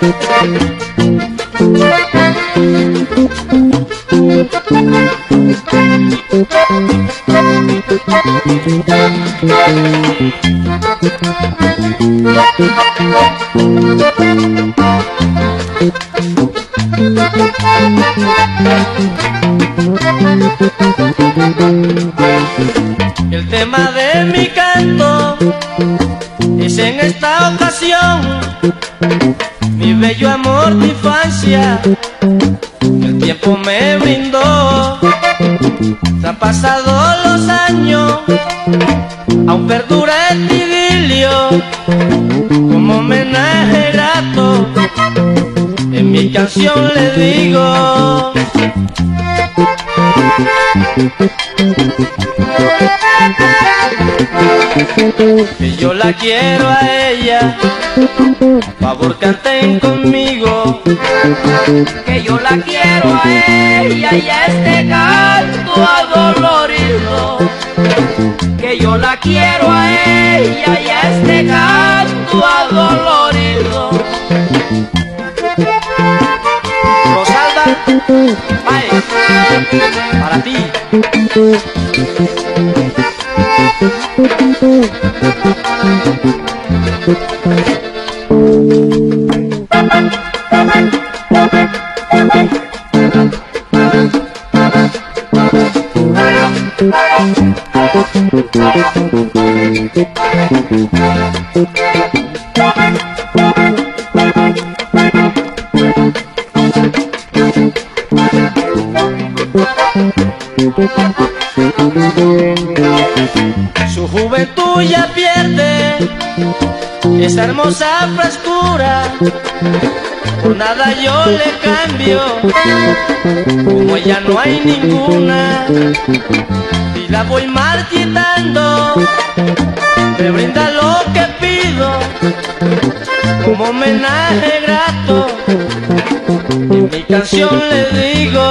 El tema de mi canto es en esta ocasión mi bello amor de infancia, el tiempo me brindó. Se han pasado los años, aún perdura este idilio, como homenaje grato, en mi canción le digo. Que yo la quiero a ella, favor canten conmigo. Que yo la quiero a ella y a este canto adolorido. Que yo la quiero a ella y a este canto adolorido. Rosalba, ay, para ti. Su juventud ya pierde esa hermosa frescura, por nada yo le cambio, como ella no hay ninguna, y la voy marchitando, me brinda lo que pido, como homenaje grato, en mi canción le digo.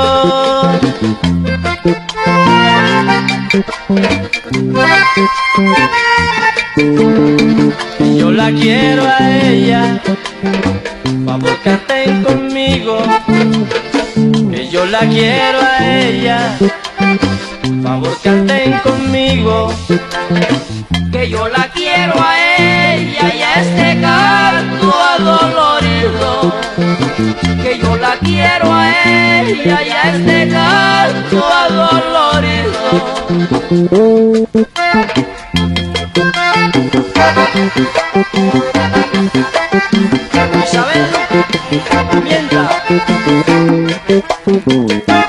Que yo la quiero a ella, favor canten conmigo. Que yo la quiero a ella, favor canten conmigo. Que yo la quiero a ella y a este canto adolorido. Que yo la quiero a ella y a este canto adolorido. Isabel, mientras